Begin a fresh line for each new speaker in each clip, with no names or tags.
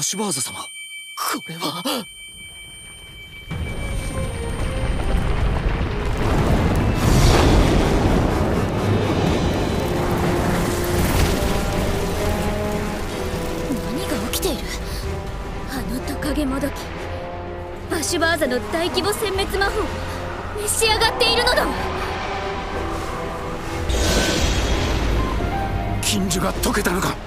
シュバーザ様、これは。
何が起きている？あのトカゲもどき、バシュバーザの大規模殲滅魔法を召し上がっているのだ。
禁呪が解けたのか。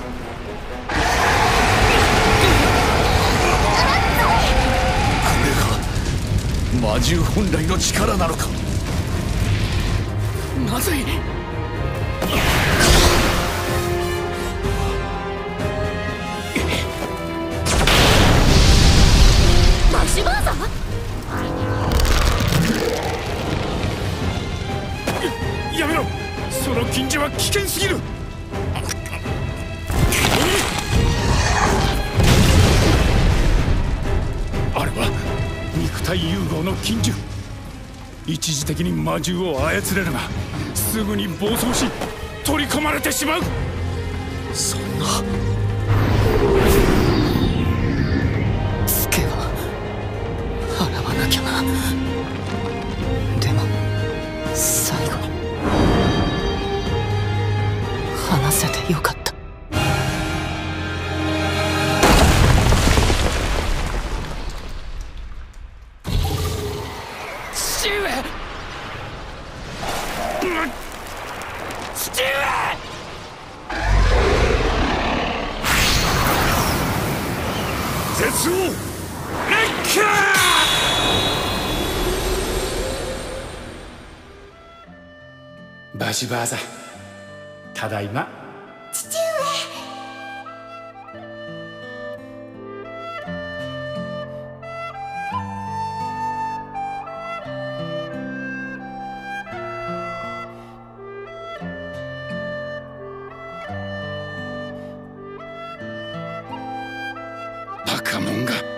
魔獣本来の力なのか。なぜ。
バシュバーザ？
やめろ、その禁呪は危険すぎる。あれは肉体融合の禁呪。一時的に魔獣を操れるが、すぐに暴走し取り込まれてしまう。そんな。ツケは払わなきゃな。でも最後に話せてよかった。父上！父上！絶王レッカー！バシュバーザ、ただいま。
父上。
バカもんが。